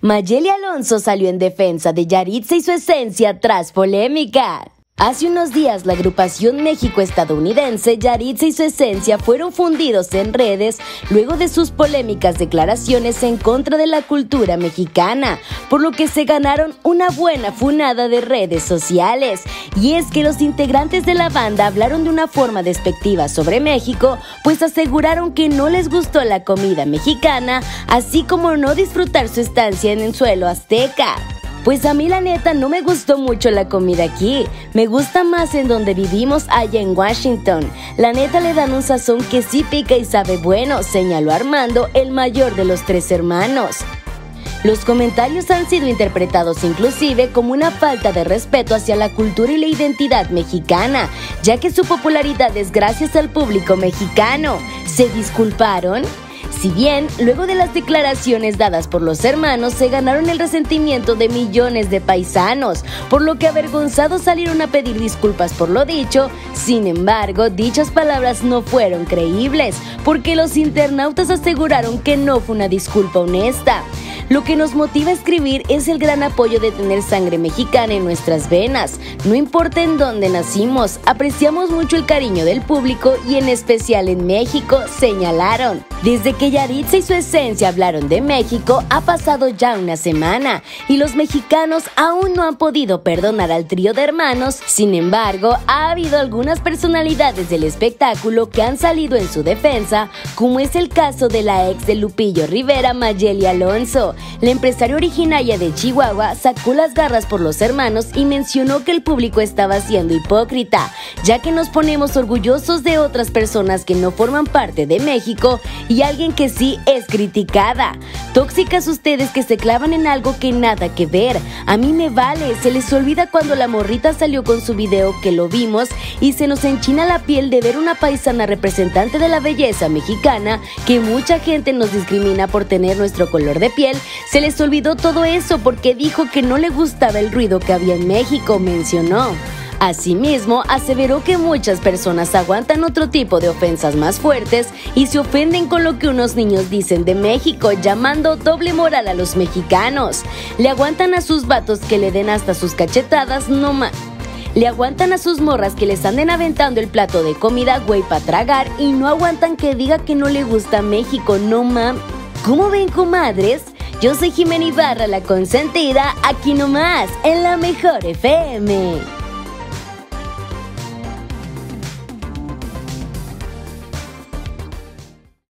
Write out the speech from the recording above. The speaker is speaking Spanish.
Mayeli Alonso salió en defensa de Yahritza y su esencia tras polémica. Hace unos días, la agrupación México-estadounidense Yahritza y su esencia fueron fundidos en redes luego de sus polémicas declaraciones en contra de la cultura mexicana, por lo que se ganaron una buena funada de redes sociales. Y es que los integrantes de la banda hablaron de una forma despectiva sobre México, pues aseguraron que no les gustó la comida mexicana, así como no disfrutar su estancia en el suelo azteca. Pues a mí la neta no me gustó mucho la comida aquí, me gusta más en donde vivimos allá en Washington. La neta le dan un sazón que sí pica y sabe bueno, señaló Armando, el mayor de los 3 hermanos. Los comentarios han sido interpretados inclusive como una falta de respeto hacia la cultura y la identidad mexicana, ya que su popularidad es gracias al público mexicano. ¿Se disculparon? Si bien, luego de las declaraciones dadas por los hermanos, se ganaron el resentimiento de millones de paisanos, por lo que avergonzados salieron a pedir disculpas por lo dicho. Sin embargo, dichas palabras no fueron creíbles, porque los internautas aseguraron que no fue una disculpa honesta. Lo que nos motiva a escribir es el gran apoyo de tener sangre mexicana en nuestras venas. No importa en dónde nacimos, apreciamos mucho el cariño del público y en especial en México, señalaron. Desde que Yahritza y su esencia hablaron de México, ha pasado ya una semana y los mexicanos aún no han podido perdonar al trío de hermanos. Sin embargo, ha habido algunas personalidades del espectáculo que han salido en su defensa, como es el caso de la ex de Lupillo Rivera, Mayeli Alonso. La empresaria originaria de Chihuahua sacó las garras por los hermanos y mencionó que el público estaba siendo hipócrita, ya que nos ponemos orgullosos de otras personas que no forman parte de México y alguien que sí es criticada. Tóxicas ustedes que se clavan en algo que nada que ver. A mí me vale, se les olvida cuando la morrita salió con su video que lo vimos y se nos enchina la piel de ver una paisana representante de la belleza mexicana, que mucha gente nos discrimina por tener nuestro color de piel. Se les olvidó todo eso porque dijo que no le gustaba el ruido que había en México, mencionó. Asimismo, aseveró que muchas personas aguantan otro tipo de ofensas más fuertes y se ofenden con lo que unos niños dicen de México, llamando doble moral a los mexicanos. Le aguantan a sus vatos que le den hasta sus cachetadas, no más. Le aguantan a sus morras que les anden aventando el plato de comida, güey, para tragar, y no aguantan que diga que no le gusta México, no mam. ¿Cómo ven, comadres? Yo soy Jimena Ibarra, la consentida, aquí nomás, en La Mejor FM.